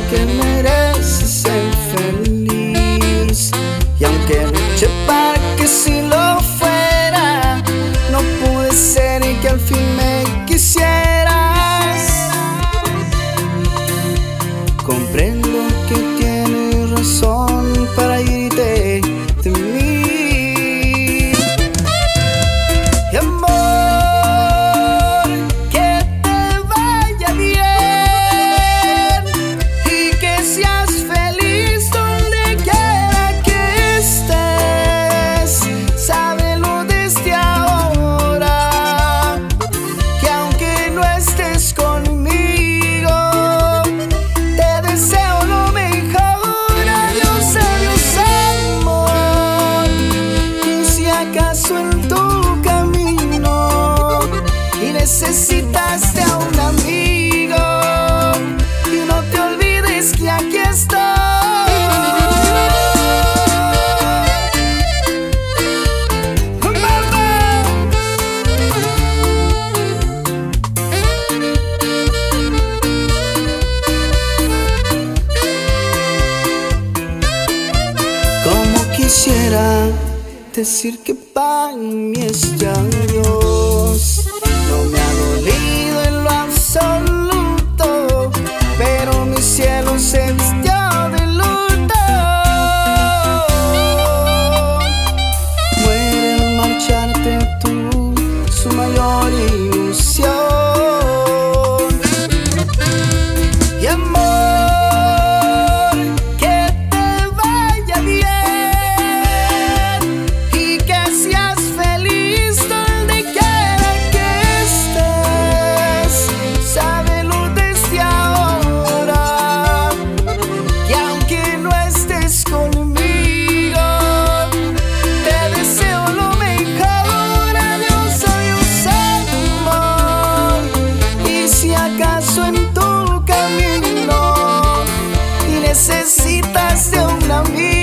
que mereces ser feliz. Y aunque luché para que si lo fuera, no pude ser y que al fin me quisieras. Comprendo que tienes razón para irte de mí. Y amor, que te vaya bien y que seas feliz donde quiera que estés. Sábelo desde ahora, que aunque no estés conmigo, te deseo lo mejor. Adiós, adiós amor. Y si acaso en tu camino y necesitas de un amigo, y no te olvides que aquí estoy. Como quisiera decir que para mí es ya Dios. No me ha dolido en lo absoluto, pero mi cielo se vistió de luto. Muere al marcharte tú, su mayor ilusión. Y amor, que te vaya bien y que seas feliz donde quiera que estés. Sábelo desde ahora, que aunque no estés conmigo, te deseo lo mejor. Adiós, adiós amor. Y si acaso en tu camino y necesitas de un amigo,